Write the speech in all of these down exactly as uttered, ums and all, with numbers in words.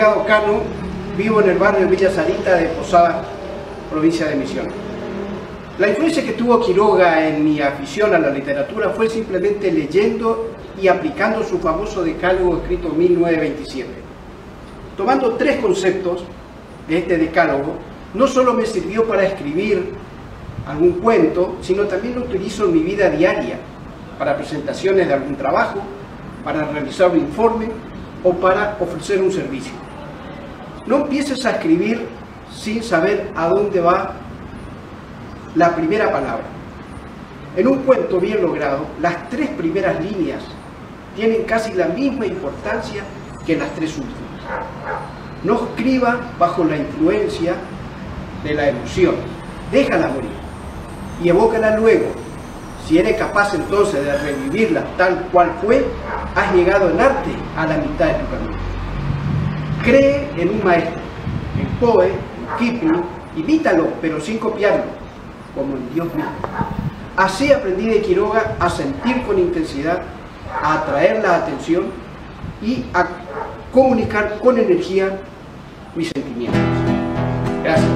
Delgado Cano, vivo en el barrio Villa Sarita de Posada, provincia de Misiones. La influencia que tuvo Quiroga en mi afición a la literatura fue simplemente leyendo y aplicando su famoso decálogo escrito en mil novecientos veintisiete. Tomando tres conceptos de este decálogo, no solo me sirvió para escribir algún cuento, sino también lo utilizo en mi vida diaria, para presentaciones de algún trabajo, para realizar un informe o para ofrecer un servicio. No empieces a escribir sin saber a dónde va la primera palabra. En un cuento bien logrado, las tres primeras líneas tienen casi la misma importancia que las tres últimas. No escriba bajo la influencia de la emoción, déjala morir y evócala luego. Si eres capaz entonces de revivirla tal cual fue, has llegado en arte a la mitad de tu camino. Cree en un maestro, en Poe, en Kipling, imítalo, pero sin copiarlo, como en Dios mismo. Así aprendí de Quiroga a sentir con intensidad, a atraer la atención y a comunicar con energía mis sentimientos. Gracias.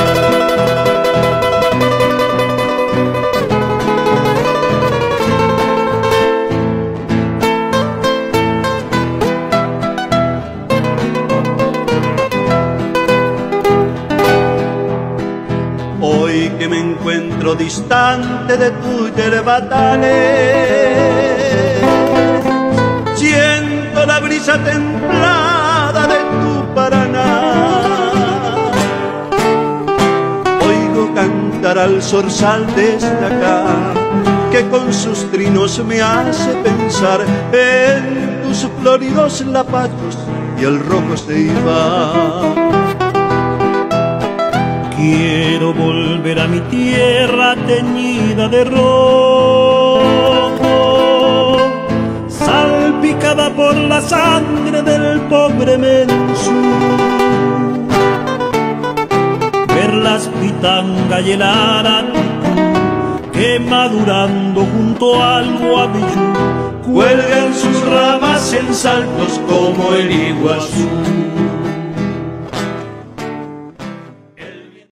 Hoy que me encuentro distante de tu yerbatales, siento la brisa templada de tu Paraná. Oigo cantar al zorzal desde acá, que con sus trinos me hace pensar en tus floridos lapachos y el rojo ceiba. Quiero volver a mi tierra teñida de rojo, salpicada por la sangre del pobre Mensú. Ver las pitanga y el araticú que madurando junto al Guavillú cuelgan sus ramas en saltos como el Iguazú.